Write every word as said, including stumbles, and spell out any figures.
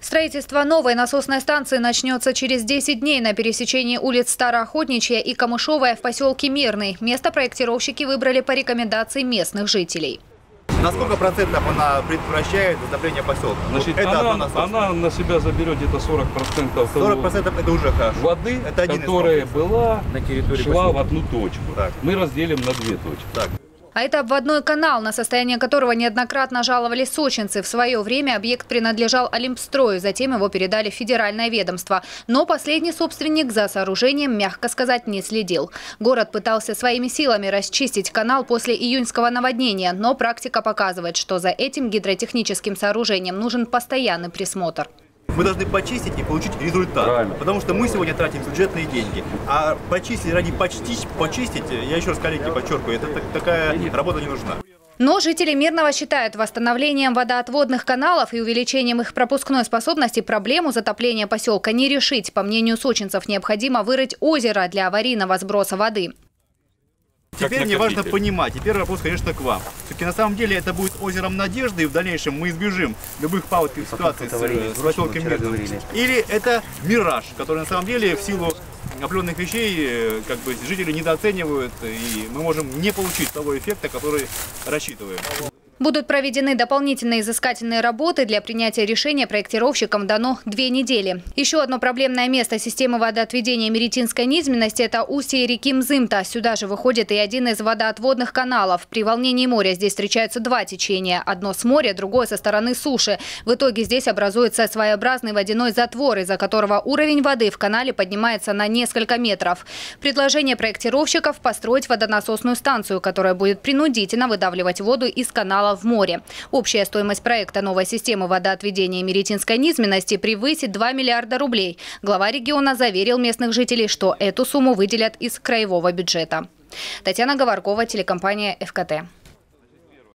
Строительство новой насосной станции начнется через десять дней на пересечении улиц Староохотничья и Камышовая в поселке Мирный. Место проектировщики выбрали по рекомендации местных жителей. На сколько процентов она предотвращает затопление поселка? Значит, это она, она на себя заберет где-то сорок процентов, сорок процентов это уже хорошо. Воды, это которая была, на территории шла поселка. в одну точку. Так. Мы разделим на две точки. Так. А это обводной канал, на состояние которого неоднократно жаловались сочинцы. В свое время объект принадлежал Олимпстрою, затем его передали в федеральное ведомство. Но последний собственник за сооружением, мягко сказать, не следил. Город пытался своими силами расчистить канал после июньского наводнения, но практика показывает, что за этим гидротехническим сооружением нужен постоянный присмотр. Мы должны почистить и получить результат. Правильно. Потому что мы сегодня тратим бюджетные деньги. А почистить ради почтить, почистить, я еще раз, коллеги, подчеркиваю, это такая работа не нужна. Но жители Мирного считают, восстановлением водоотводных каналов и увеличением их пропускной способности проблему затопления поселка не решить. По мнению сочинцев, необходимо вырыть озеро для аварийного сброса воды. Теперь мне важно понимать, и первый вопрос, конечно, к вам. Все-таки на самом деле это будет озером надежды, и в дальнейшем мы избежим любых паводковых ситуаций с, с поселком Мирным. Или это мираж, который на самом деле в силу определенных вещей как бы жители недооценивают, и мы можем не получить того эффекта, который рассчитываем. Будут проведены дополнительные изыскательные работы. Для принятия решения проектировщикам дано две недели. Еще одно проблемное место системы водоотведения Меретинской низменности – это устье реки Мзымта. Сюда же выходит и один из водоотводных каналов. При волнении моря здесь встречаются два течения. Одно с моря, другое со стороны суши. В итоге здесь образуется своеобразный водяной затвор, из-за которого уровень воды в канале поднимается на несколько метров. Предложение проектировщиков – построить водонасосную станцию, которая будет принудительно выдавливать воду из канала в море. Общая стоимость проекта новой системы водоотведения Меретинской низменности превысит два миллиарда рублей. Глава региона заверил местных жителей, что эту сумму выделят из краевого бюджета. Татьяна Говоркова, телекомпания ФКТ.